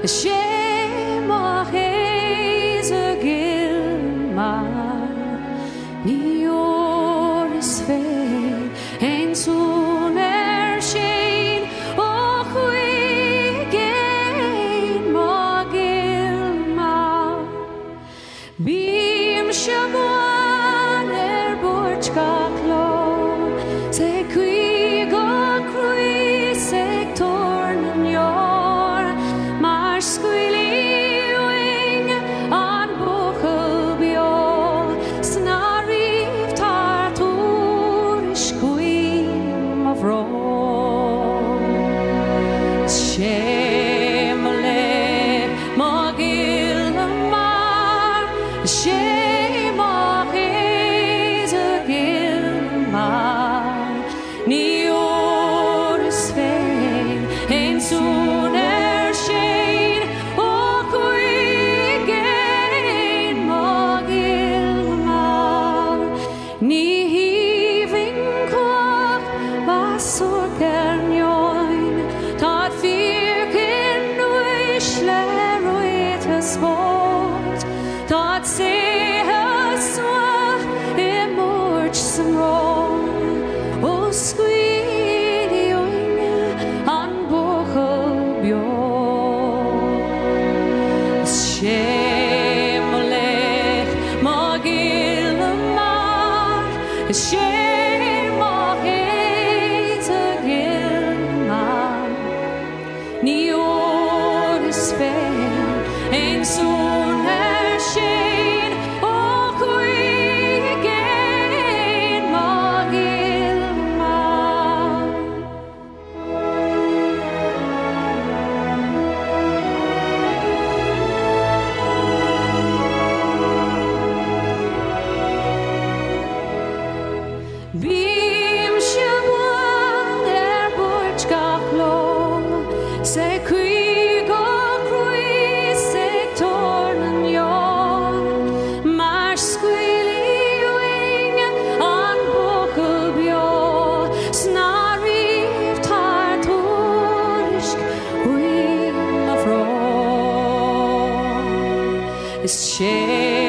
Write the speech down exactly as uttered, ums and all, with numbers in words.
Shame a haze a Ghile Mear, ni oris fain, ein soon er shane, och we gain ma Ghile Mear. Beam shabuan er borch gaclo, se qui go crui se torn yor, mar squilly wing on bochel bio, snarif tarturish queen of Rome. Shame le ma Ghile Mear, shame a haze a Ghile Mear, ni oris fain, ein soon er shane, och we gain ma Ghile Mear, ni heaving quack was orgernjoin, tad firken wish le roit a sport, tad se a swa emorch some wrong, o squealy wing on bochel bio. Shame lech ma Ghile Mear, shame a haze a Ghile Mear, ni oris fain, ein soon er shane, och we gain ma Ghile Mear. Beam shabuan er borch gaclo, se qui go crui se torn yor, mar squilly wing on bochel bio, snarif tarturish queen of Rome. Is shame